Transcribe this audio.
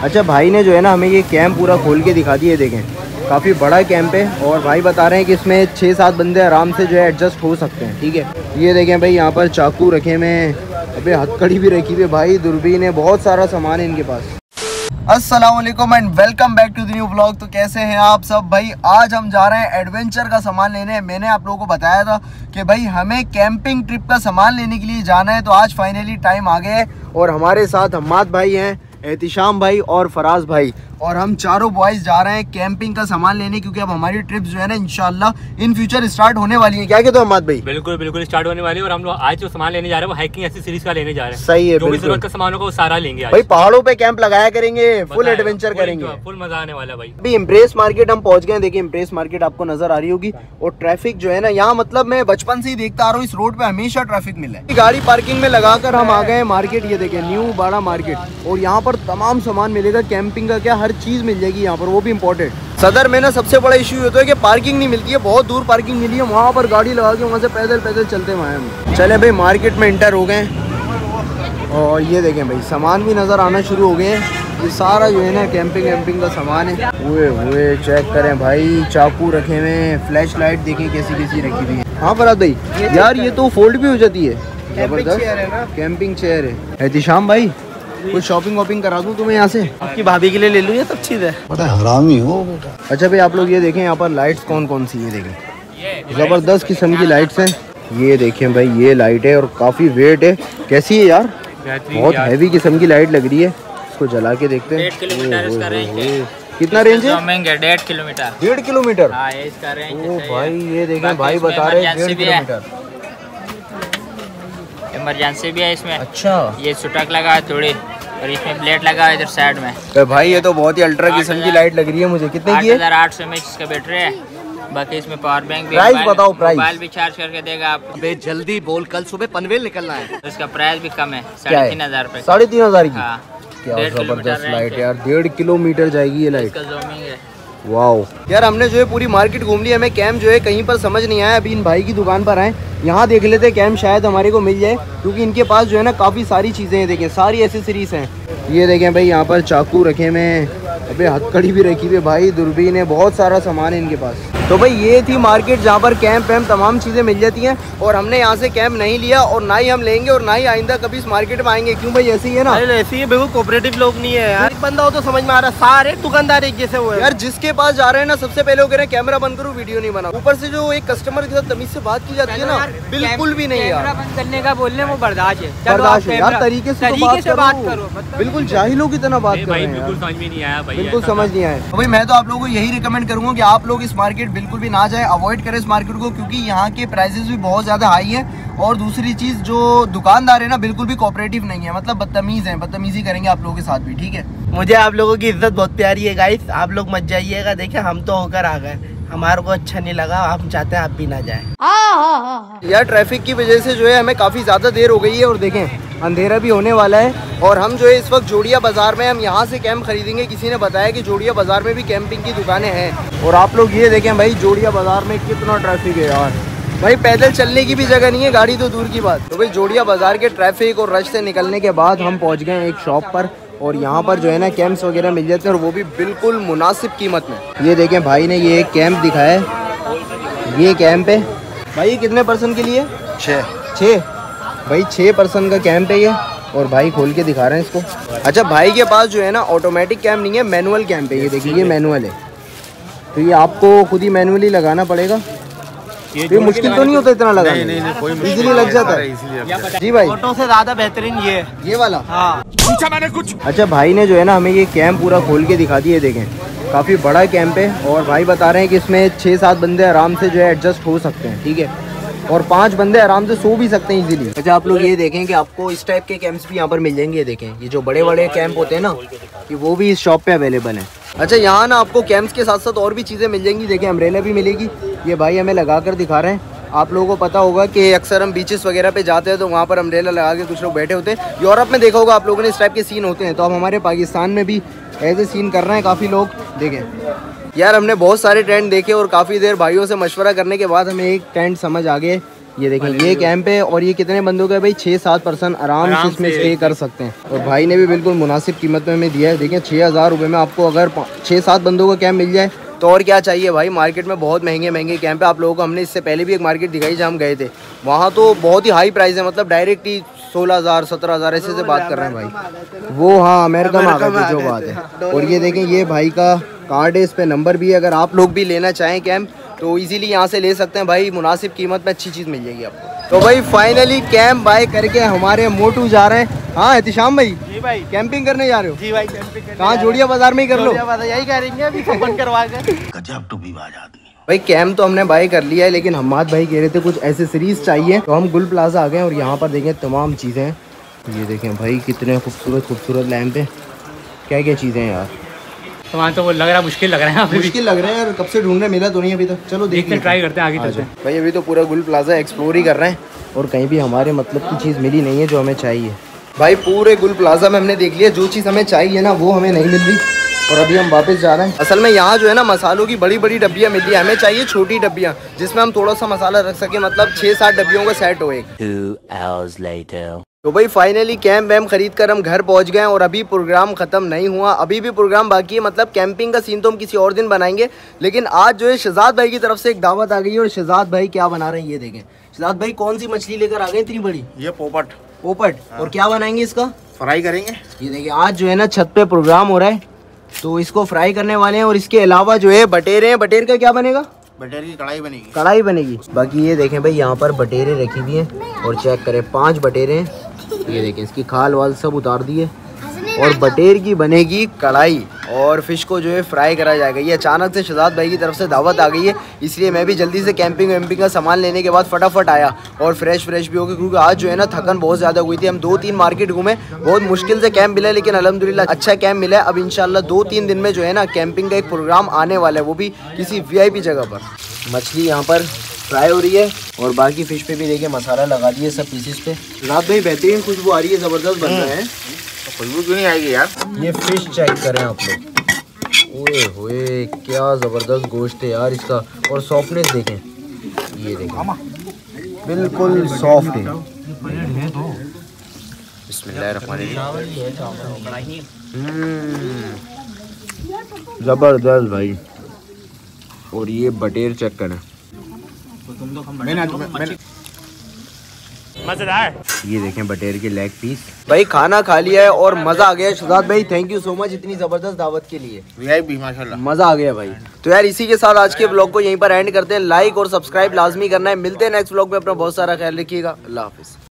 अच्छा भाई ने जो है ना हमें ये कैंप पूरा खोल के दिखा दिया, देखें काफ़ी बड़ा कैंप है और भाई बता रहे हैं कि इसमें 6-7 बंदे आराम से जो है एडजस्ट हो सकते हैं। ठीक है, ये देखें भाई यहाँ पर चाकू रखे हुए हैं, अबे हथकड़ी भी रखी हुई है भाई, दूरबीन है, बहुत सारा सामान है इनके पास। अस्सलाम वालेकुम and welcome back to the new vlog. तो कैसे हैं आप सब भाई? आज हम जा रहे हैं एडवेंचर का सामान लेने। मैंने आप लोगों को बताया था कि भाई हमें कैंपिंग ट्रिप का सामान लेने के लिए जाना है, तो आज फाइनली टाइम आ गया है और हमारे साथ हम्माद भाई हैं, एहतिशाम भाई और फराज भाई, और हम चारों बॉयज जा रहे हैं कैंपिंग का सामान लेने, क्योंकि अब हमारी ट्रिप जो है ना इंशाल्लाह इन फ्यूचर स्टार्ट होने वाली है। क्या कहते हो हम्माद भाई? बिल्कुल बिल्कुल स्टार्ट होने वाली है और हम लोग आज जो सामान लेने जा रहे हैं वो हाइकिंग एक्सेसरीज का लेने जा रहे हैं। सही है, जो भी जरूरत का सामान होगा वो सारा लेंगे आज। भाई पहाड़ों पे कैंप लगाया करेंगे, फुल एडवेंचर करेंगे, फुल मजा आने वाला है भाई। अभी इम्प्रेस मार्केट हम पहुंच गए। देखिए इम्प्रेस मार्केट आपको नजर आ रही होगी और ट्रैफिक जो है ना यहाँ, मतलब मैं बचपन से ही देखता आ रहा हूँ, इस रोड पे हमेशा ट्रैफिक मिला है। गाड़ी पार्किंग में लगाकर हम आ गए मार्केट। ये देखिए न्यू बाड़ा मार्केट, और यहाँ पर तमाम सामान मिलेगा कैंपिंग का, क्या हर चीज मिल जाएगी यहाँ पर, वो भी इम्पोर्टेंट। सदर में ना सबसे बड़ा इशू होता है कि पार्किंग नहीं मिलती है, बहुत दूर पार्किंग मिली है, वहाँ पर गाड़ी लगा के वहाँ से पैदल पैदल चलते हैं हम। चले भाई मार्केट में इंटर हो गए और ये देखें भाई सामान भी नज़र आना शुरू हो गए हैं। ये सारा जो है ना कैंपिंग का सामान है। हुए चेक करें भाई, चाकू रखे हुए हैं, फ्लैश लाइट देखें कैसी कैसी रखी हुई है। हाँ फराद भाई यार ये तो फोल्ड भी हो जाती है, जबरदस्त कैंपिंग चेयर है। एहतिशाम भाई कुछ शॉपिंग वॉपिंग करा दूं तुम्हें यहाँ से? आपकी भाभी के लिए ले लूँ, ये सब चीज़ है, पता है हरामी हो बेटा। अच्छा भाई आप लोग ये देखें यहाँ पर लाइट्स कौन कौन सी है, देखें जबरदस्त किस्म की लाइट्स हैं। ये देखें भाई ये लाइट है और काफ़ी वेट है, कैसी है यार? बहुत हैवी किस्म की लाइट लग रही है। इसको जला के देखते हैं। 1.5 किलोमीटर इसका रेंज है। कितना रेंज है? 1.5 किलोमीटर। 1.5 किलोमीटर? हाँ इसका रेंज। ओ भाई ये देखें भाई बता रहे हैं 1.5 किलोमीटर। इमरजेंसी भी है इसमें। अच्छा ये सुटक लगा है थोड़ी और इसमें प्लेट लगा है इधर साइड में। तो भाई ये तो बहुत ही अल्ट्रा किस्म की लाइट लग रही है मुझे। कितने की है? 8800 mAh इसका बैटरी है। बाकी इसमें पावर बैंक भी। प्राइस बताओ, प्राइस। मोबाइल भी चार्ज करके देगा आपको। बे जल्दी बोल, कल सुबह पनवेल निकलना है। तो इसका प्राइस भी कम है, 3500 रुपए। 3500 की? हाँ क्या जबरदस्त लाइट है यार, 1.5 किलोमीटर जाएगी ये लाइट। इसका ज़ूमिंग है। वाओ यार हमने जो है पूरी मार्केट घूम ली, हमें कैंप जो है कहीं पर समझ नहीं आया। अभी इन भाई की दुकान पर आए, यहाँ देख लेते कैंप शायद हमारे को मिल जाए, क्योंकि इनके पास जो है ना काफ़ी सारी चीज़ें हैं। देखें सारी एसेसरीज हैं। ये देखें भाई यहाँ पर चाकू रखे हुए हैं, अबे हथकड़ी भी रखी हुई है भाई, दूरबीन है, बहुत सारा सामान है इनके पास। तो भाई ये थी मार्केट जहाँ पर कैंप वैम्प तमाम चीज़ें मिल जाती हैं, और हमने यहाँ से कैंप नहीं लिया और ना ही हम लेंगे और ना ही आइंदा कभी इस मार्केट में आएंगे। क्यों भाई ऐसे ही है ना? ऐसी है बिल्कुल, कोऑपरेटिव लोग नहीं है यार। बंदा हो तो समझ में आ रहा, सारे दुकानदार एक जैसे हुए यार। जिसके पास जा रहे हैं ना सबसे पहले वो कह रहे हैं कैमरा बंद करो, वीडियो नहीं बनाओ। ऊपर से जो एक कस्टमर के साथ तमीज से बात की जाती है ना, बिल्कुल भी नहीं यार। कैमरा बंद करने का बोलने वो बर्दाश्त है, बर्दाश्त है यार, तरीके से बात करो। बिल्कुल जाहिलों की तरह बात कर रहे हैं, बिल्कुल समझ में नहीं आया भाई, बिल्कुल समझ नहीं आया। भाई मैं तो आप लोगों को यही रिकमेंड करूंगा कि आप लोग इस मार्केट बिल्कुल भी ना जाए, अवॉइड करें इस मार्केट को, क्योंकि यहाँ के प्राइसेस भी बहुत ज़्यादा हाई हैं। और दूसरी चीज़ जो दुकानदार है ना बिल्कुल भी कोऑपरेटिव नहीं है, मतलब बदतमीज़ हैं, बदतमीज़ी करेंगे आप लोगों के साथ भी। ठीक है, मुझे आप लोगों की इज्जत बहुत प्यारी है गाइस, आप लोग मत जाइएगा। देखिए हम तो होकर आ गए, हमारे को अच्छा नहीं लगा, हम चाहते हैं आप भी ना जाएं। यार ट्रैफिक की वजह से जो है हमें काफ़ी ज़्यादा देर हो गई है, और देखें अंधेरा भी होने वाला है। और हम जो है इस वक्त जोड़िया बाज़ार में, हम यहाँ से कैंप खरीदेंगे। किसी ने बताया कि जोड़िया बाज़ार में भी कैंपिंग की दुकानें हैं। और आप लोग ये देखें भाई जोड़िया बाज़ार में कितना ट्रैफिक है यार, भाई पैदल चलने की भी जगह नहीं है, गाड़ी तो दूर की बात। तो भाई जोड़िया बाज़ार के ट्रैफिक और रश से निकलने के बाद हम पहुँच गए एक शॉप पर, और यहाँ पर जो है ना कैंप्स वगैरह मिल जाते हैं, और वो भी बिल्कुल मुनासिब कीमत में। ये देखें भाई ने ये एक कैंप दिखाया है, ये कैंप है भाई। ये कितने पर्सन के लिए? 6 भाई 6 पर्सन का कैंप है ये, और भाई खोल के दिखा रहे हैं इसको। अच्छा भाई के पास जो है ना ऑटोमेटिक कैंप नहीं है, मैनुअल कैंप है। ये देखिए ये मैनुअल है, तो ये आपको खुद ही मैनुअली लगाना पड़ेगा। ये मुश्किल तो नहीं होता इतना लगाना? नहीं, इजीली लग जाता है जी भाई। ऑटो से ज्यादा बेहतरीन ये वाला। हाँ पूछा मैंने कुछ। अच्छा भाई ने जो है ना हमें ये कैंप पूरा खोल के दिखा दिया, देखें काफ़ी बड़ा कैंप है, और भाई बता रहे हैं कि इसमें 6-7 बंदे आराम से जो है एडजस्ट हो सकते हैं। ठीक है, और 5 बंदे आराम से सो भी सकते हैं इजीली। अच्छा आप लोग ये देखें कि आपको इस टाइप के कैंप्स भी यहाँ पर मिल जाएंगे। ये देखें ये जो बड़े बड़े कैंप होते हैं ना, कि वो भी इस शॉप पे अवेलेबल है। अच्छा यहाँ ना आपको कैंप्स के साथ साथ और भी चीज़ें मिल जाएंगी। देखें अम्ब्रेला भी मिलेगी, ये भाई हमें लगा कर दिखा रहे हैं। आप लोगों को पता होगा कि अक्सर हम बीचेस वगैरह पे जाते हैं तो वहाँ पर अम्ब्रेला लगा के कुछ लोग बैठे होते हैं। यूरोप में देखा होगा आप लोगों ने इस टाइप के सीन होते हैं, तो अब हमारे पाकिस्तान में भी ऐसे सीन कर रहे हैं काफ़ी लोग। देखें यार हमने बहुत सारे टेंट देखे और काफ़ी देर भाइयों से मशवरा करने के बाद हमें एक टेंट समझ आ गए ये देखें ये कैंप है और ये कितने बंदों का है भाई? 6-7 पर्सन आराम से इसमें स्टे कर सकते हैं। और भाई ने भी बिल्कुल मुनासिब कीमत में हमें दिया है। देखें 6,000 रुपये में आपको अगर 6-7 बंदों का कैंप मिल जाए तो और क्या चाहिए भाई। मार्केट में बहुत महंगे कैंप है। आप लोगों को हमने इससे पहले भी एक मार्केट दिखाई जहाँ हम गए थे, वहाँ तो बहुत ही हाई प्राइस है, मतलब डायरेक्ट ही 16,000 17,000 ऐसे से बात कर रहे हैं भाई वो। हाँ अमेरिका में आ गए थे जो बात है। और ये देखें ये भाई का कार्ड है, इस पर नंबर भी है। अगर आप लोग भी लेना चाहें कैंप तो इजीली यहाँ से ले सकते हैं भाई। मुनासिब कीमत में अच्छी चीज़ मिल जाएगी आपको। तो भाई फाइनली कैंप बाय करके हमारे मोटू जा रहे हैं। हाँ एहतिशाम भाई, जी भाई कैंपिंग करने जा रहे हो? जी भाई कैंपिंग करने कहाँ? जोड़िया बाजार में ही कर लो। यही करेंगे अभी सफर करवा के। गजब टू बी बाज आदमी। भाई कैंप तो हमने बाय कर लिया है, लेकिन हमाद भाई कह रहे थे कुछ एसेसरीज चाहिए, तो हम गुल प्लाजा आ गए और यहाँ पर देखें तमाम चीज़ें हैं। ये देखें भाई कितने खूबसूरत लैंप है, क्या क्या चीज़ें हैं यार। सामान तो वो लग रहा है मुश्किल लग रहा है, मुश्किल लग रहा है यार, कब से ढूंढने मिला तो नहीं अभी तक। चलो देखते हैं, ट्राई करते हैं आगे चलते हैं। भाई अभी तो पूरा गुल प्लाजा एक्सप्लोर ही कर रहे हैं और कहीं भी हमारे मतलब की चीज़ मिली नहीं है जो हमें चाहिए। भाई पूरे गुल प्लाजा में हमने देख लिया, जो चीज़ हमें चाहिए ना वो हमें नहीं मिल रही और अभी हम वापस जा रहे हैं। असल में यहाँ जो है ना मसालों की बड़ी बड़ी डब्बियाँ मिल रही है, हमें चाहिए छोटी डब्बियाँ जिसमें हम थोड़ा सा मसाला रख सके, मतलब 6-7 डब्बियों का सेट हो एक। 2 hours later. तो भाई फाइनली कैंप वैम्प खरीद कर हम घर पहुंच गए और अभी प्रोग्राम ख़त्म नहीं हुआ, अभी भी प्रोग्राम बाकी है। मतलब कैंपिंग का सीन तो हम किसी और दिन बनाएंगे, लेकिन आज जो है शहजाद भाई की तरफ से एक दावत आ गई है और शहजाद भाई क्या बना रहे हैं ये देखें। शहजाद भाई कौन सी मछली लेकर आ गए इतनी बड़ी? ये पोपट। पोपट। और क्या बनाएंगे इसका? फ्राई करेंगे। ये देखिए आज जो है ना छत पे प्रोग्राम हो रहा है तो इसको फ्राई करने वाले हैं। और इसके अलावा जो है बटेरे हैं, बटेर का क्या बनेगा? बटेर की कढ़ाई बनेगी। कढ़ाई बनेगी। बाकी ये देखें भाई यहाँ पर बटेरे रखी हुई हैं और चेक करें 5 बटेरे हैं। ये देखें इसकी खाल वाल सब उतार दिए और बटेर की बनेगी कढ़ाई और फिश को जो है फ्राई करा जाएगा। ये अचानक से शहजाद भाई की तरफ से दावत आ गई है, इसलिए मैं भी जल्दी से कैंपिंग वैम्पिंग का सामान लेने के बाद फटाफट आया और फ्रेश भी हो गया, क्योंकि आज जो है ना थकन बहुत ज़्यादा हुई थी। हम 2-3 मार्केट घूमे, बहुत मुश्किल से कैंप मिला, लेकिन अल्हम्दुलिल्लाह अच्छा कैंप मिला है। अब इंशाल्लाह 2-3 दिन में जो है ना कैंपिंग का एक प्रोग्राम आने वाला है, वो भी किसी VIP जगह पर। मछली यहाँ पर फ्राई हो रही है और बाकी फिश पे भी देखिए मसाला लगा दिए सब पीसेस पे। रात भाई बेहतरीन खुशबू आ रही है, ज़बरदस्त बन रहे हैं। खुशबू क्यों नहीं आएगी यार? ये फिश चेक करें आप लोग, ओए होए क्या ज़बरदस्त गोश्त है यार इसका। और सॉफ्टनेस देखें, ये देखें बिल्कुल सॉफ्ट है। ज़बरदस्त भाई। और ये बटेर चेक करें, मजेदार। ये देखें बटेर के लेग पीस। भाई खाना खा लिया है और मजा आ गया। शहजाद भाई थैंक यू सो मच इतनी जबरदस्त दावत के लिए। VIP माशाल्लाह मजा आ गया भाई। तो यार इसी के साथ आज के ब्लॉग को यहीं पर एंड करते हैं। लाइक और सब्सक्राइब लाजमी करना है। मिलते हैं नेक्स्ट ब्लॉग में। अपना बहुत सारा ख्याल रखिएगा। अल्लाह हाफिज।